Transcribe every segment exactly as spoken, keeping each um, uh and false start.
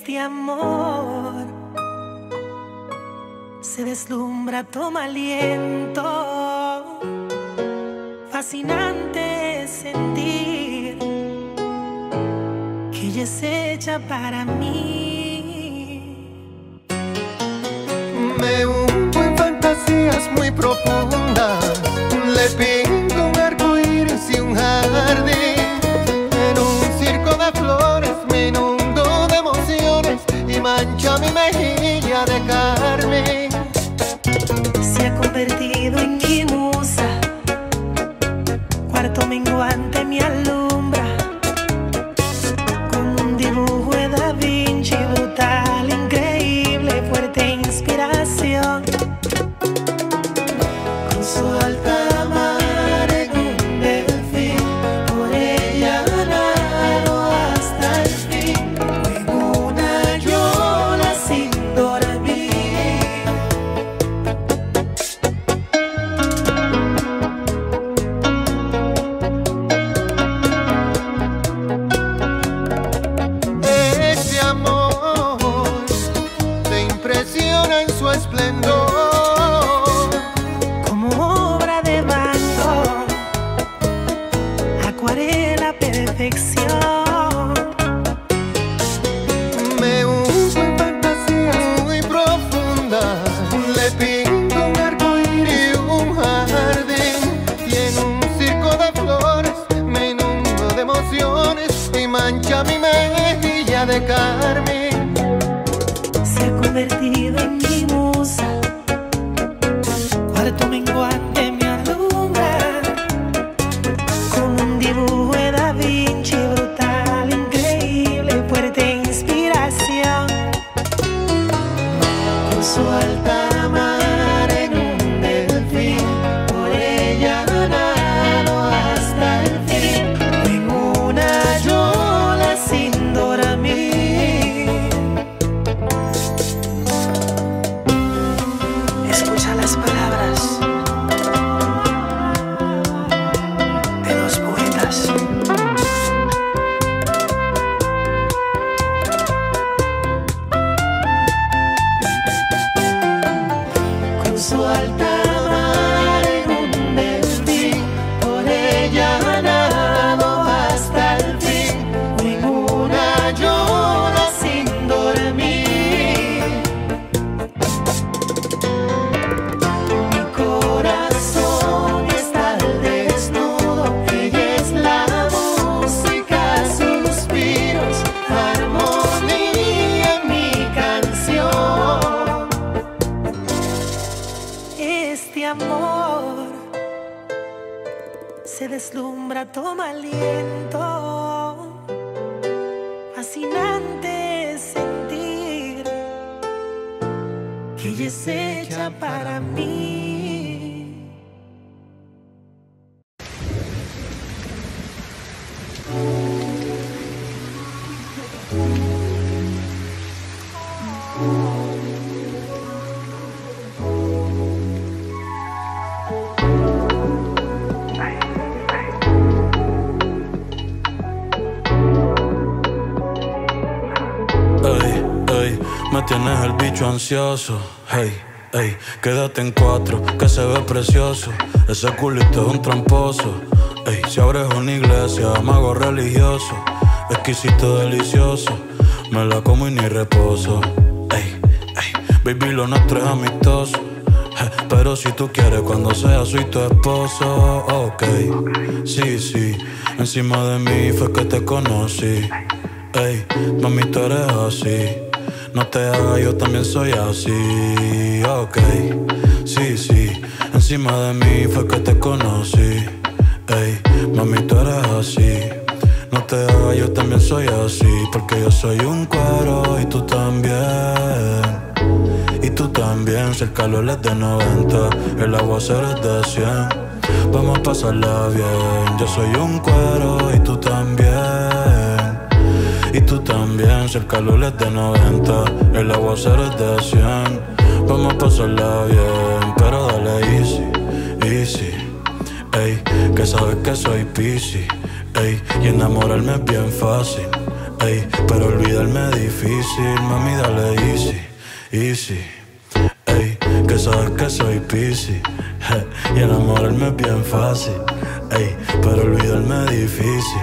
Este amor se deslumbra, toma aliento. Fascinante sentir que ella es hecha para mí. Me hundo en fantasías muy profundas, le pinto un arco iris y un jardín. En un circo de flores me inundo de emociones y mancha mi mejilla de carmín. Se ha convertido en mi musa, cuarto menguante me alumbra, con un dibujo de Da Vinci brutal, increíble, fuerte inspiración. Con su alta mar en un delfín, por ella nado hasta el fin, en una yola sin dormir. Ese amor te impresiona en su esplendor, Como obra de Van Gogh, acuarela perfección. me hundo en fantasías muy profundas, le pinto un arco iris y un jardín, y en un circo de flores me inundo de emociones y mancha mi mejilla de carmín. Se ha convertido en mi musa, cuarto menguante me alumbra, con un dibujo de Da Vinci brutal, increíble, fuerte inspiración. Con su alta mar en un delfín, por ella nado hasta el fin, en una yola sin dormir. Escucha las palabras de los poetas. Con su alta mar en un delfín, por ella nado hasta el fin, en una yola sin dormir. Mi corazón está al desnudo, ella es la música, suspiros, armonía en mi canción. Este amor se deslumbra, toma aliento. Fascinante sentir que ella es hecha para mí. Ey, ey, me tienes el bicho ansioso. Hey, ey, quédate en cuatro, que se ve precioso. Ese culito es un tramposo. Ey, si abres una iglesia, mago religioso. Exquisito, delicioso, me la como y ni reposo. Ey, ey, baby, lo nuestro es amistoso. Eh, Pero si tú quieres, cuando sea soy tu esposo. Ok, sí, sí, encima de mí fue que te conocí. Ey, mami, tú eres así. No te hagas, yo también soy así. Ok, sí, sí, encima de mí fue que te conocí. Ey, mami, tú eres así. No te hagas, yo también soy así. Porque yo soy un cuero y tú también. Y tú también, si el calor es de noventa, el aguacero es de cien. Vamos a pasarla bien. Yo soy un cuero y tú también. Y tú también, si el calor es de noventa, el aguacero es de cien. Vamos a pasarla bien, pero dale easy, easy. Ey, que sabes que soy piscis. Ey, y enamorarme es bien fácil. ey, pero olvidarme es difícil, mami, dale easy, easy, ey, que sabes que soy Piscis, hey, y enamorarme es bien fácil, ey, pero olvidarme es difícil.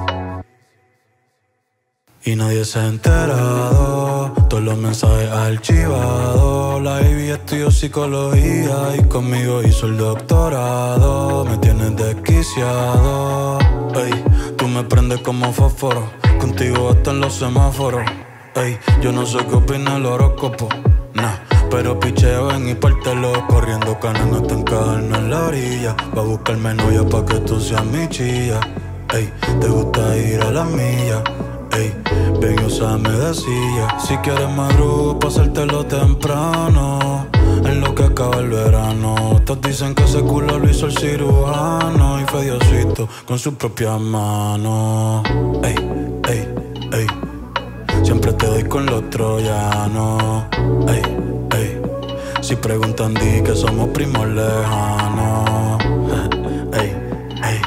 Y nadie se ha enterado, todos los mensajes archivados. La baby estudió psicología y conmigo hizo el doctorado. Me tienes desquiciado, ey, tú me prendes como fósforo. Contigo hasta en los semáforos, ey, yo no sé qué opina el horóscopo, nah, pero picheo en y pártelo. Corriendo canas hasta encajarnos en la orilla. Va a buscarme novia pa' que tú seas mi chilla, ey, te gusta ir a la milla, ey, ven y úsame de silla. Si quieres madrugo pa' hacértelo temprano, en lo que acaba el verano. Todos dicen que ese culo lo hizo el cirujano y fue Diosito con sus propias manos, ey, ey, ey. Siempre te doy con los troyanos, ey, ey. Si preguntan di que somos primos lejanos, ey, ey,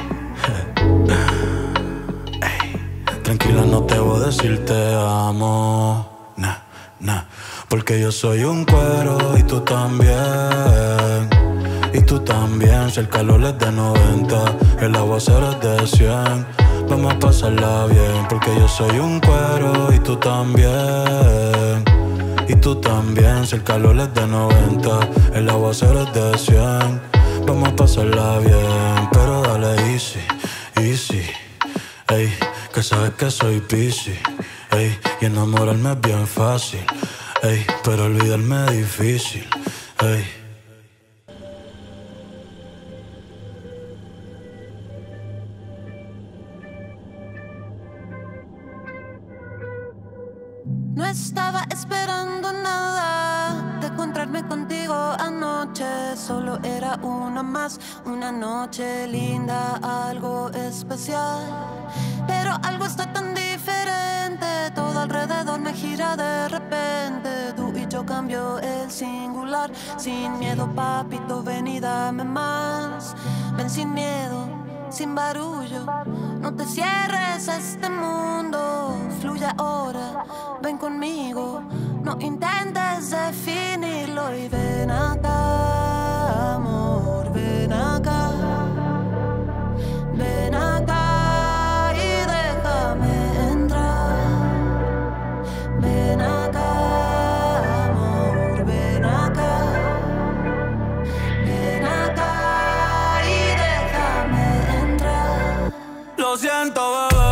ey. Tranquila, no te voy a decir te amo, nah, nah, porque yo soy un cuero y tú también, y tú también. Si el calor es de noventa, el aguacero es de cien. Vamos a pasarla bien, porque yo soy un cuero y tú también, y tú también. Si el calor es de noventa, el aguacero es de cien. Vamos a pasarla bien, pero dale easy, easy, ey, que sabes que soy Piscis, ey, y enamorarme es bien fácil, ey, pero olvidarme es difícil, ey. No estaba esperando nada de encontrarme contigo anoche. Solo era una más, una noche linda, algo especial. Pero algo está tan diferente, todo alrededor me gira de repente. Tú y yo cambio el singular, sin miedo papito, ven y dame más. Ven sin miedo, sin barullo, no te cierres a este mundo. Fluye ahora, ven conmigo, no intentes definirlo. Y ven acá, amor, ven acá, ven acá y déjame entrar. Ven acá, amor, ven acá, ven acá y déjame entrar. Lo siento, bebé.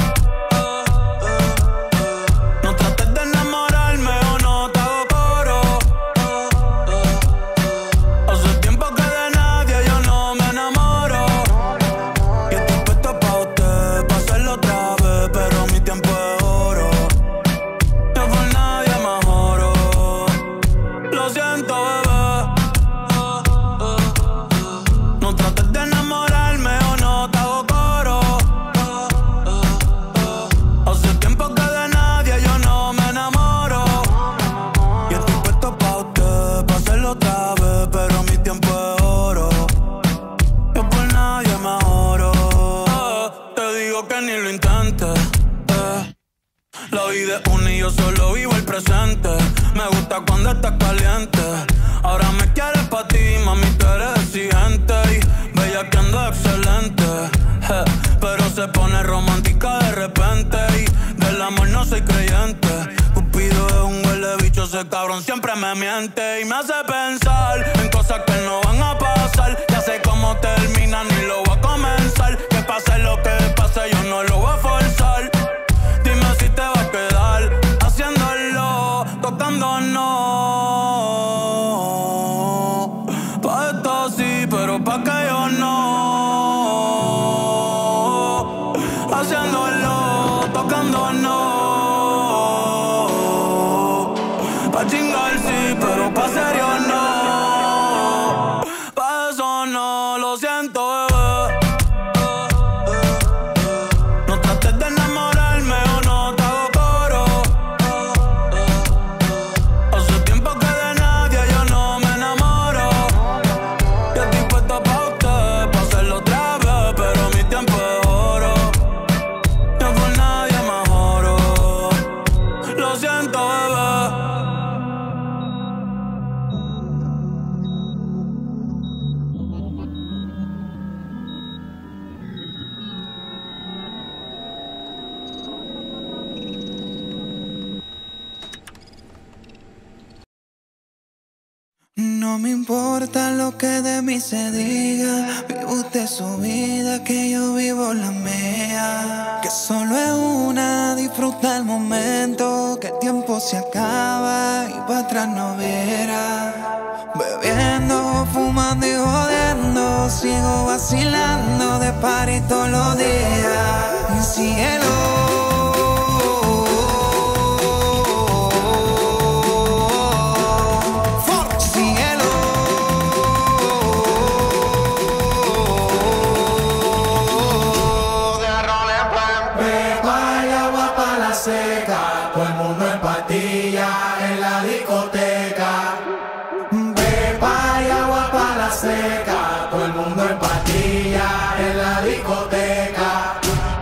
Cuando estás caliente, ahora me quieres pa' ti, mami, tú eres exigente y bellaqueando excelente, je, pero se pone romántica de repente y del amor no soy creyente. Cupido es un huele bicho, ese cabrón siempre me miente y me hace pensar en cosas que no van a pasar. Ya sé cómo termina, ni lo voy a comenzar. Que pase lo que pase, yo no lo voy a forzar. Dime si te va a quedar haciéndolo, tocándonos. Pa' esto sí, pero pa' que yo no. Haciéndolo, tocándonos. Pa' chingar sí, pero pa' serio no. Pa' eso no, lo siento, bebé. No trates de enamorarme o no te hago coro. Hace tiempo que de nadie yo no me enamoro. Y estoy puesto pa' usted, pa' hacerlo otra vez, pero mi tiempo es oro. Yo por nadie me joro. No me importa lo que de mí se diga, vive usted su vida, que yo vivo la mía. Que solo es una, disfruta el momento, que el tiempo se acaba y para atrás no verá. Bebiendo, fumando y jodiendo, sigo vacilando de party todos los días. Y cielo, seca, todo el mundo en patilla en la discoteca. Pepa y agua para la seca, todo el mundo en patilla en la discoteca.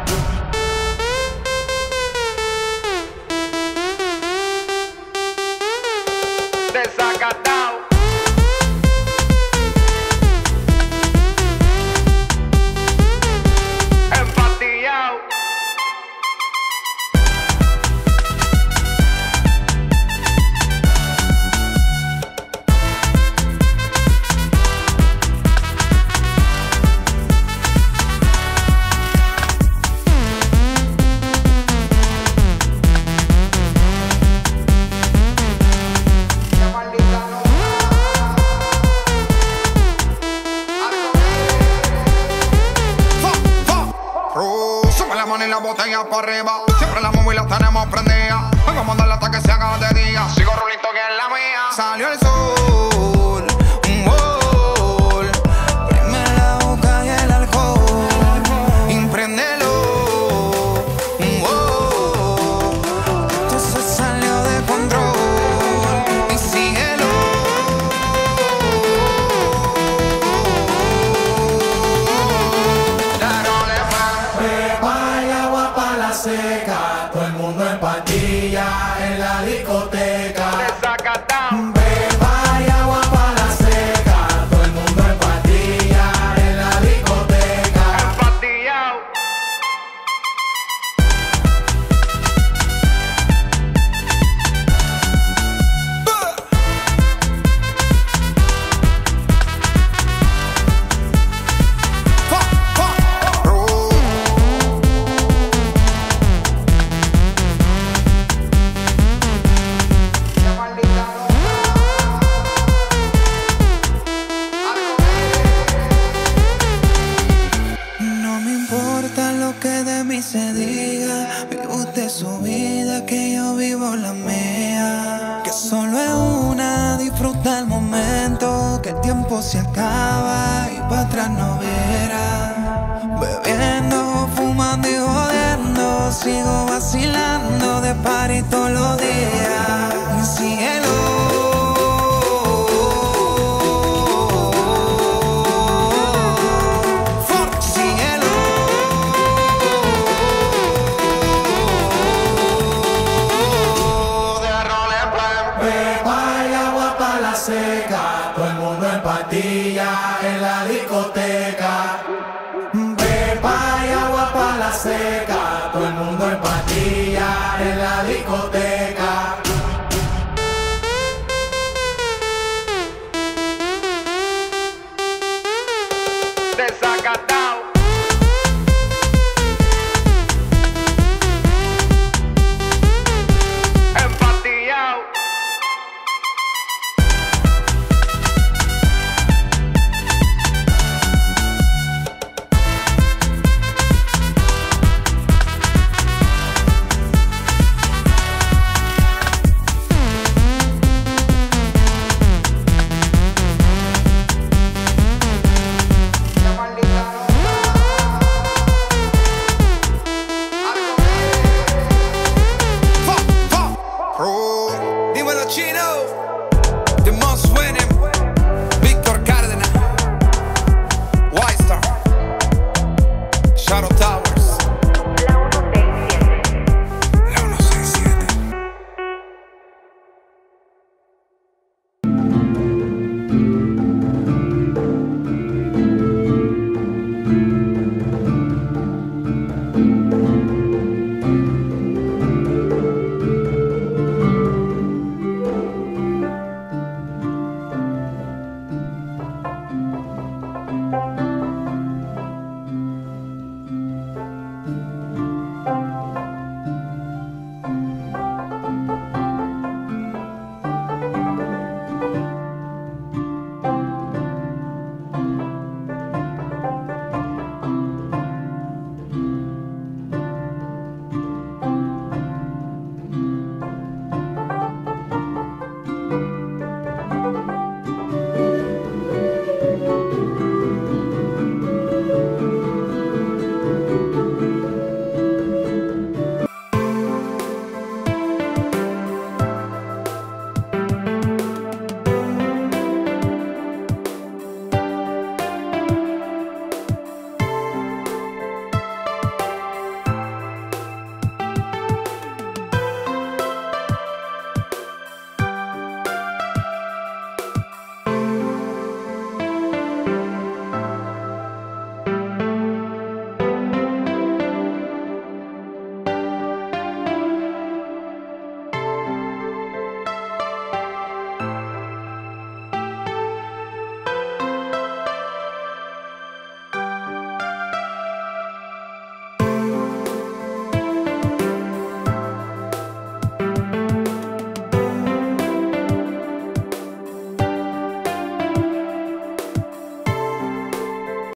Desacatao. Empatillao. Y la botella para arriba, siempre la móvil la tenemos prendida. Vengo a mandarle hasta que se haga de día. Sigo rulito que es la mía. Salió el sol, un gol. Prime la boca y el alcohol. Impréndelo, un gol. Esto se salió de control. Y síguelo. Seca, todo el mundo en patilla en la discoteca. Pepa y agua para la seca, todo el mundo en patilla en la discoteca. Empatillao. Se diga, vive usted su vida, que yo vivo la mía. Que solo es una, disfruta el momento, que el tiempo se acaba y para atrás no verá. Bebiendo, fumando y jodiendo, sigo vacilando de party todos los días. Y cielo, seca, todo el mundo en patilla en la discoteca. Pepa y agua para la seca, todo el mundo en patilla en la discoteca.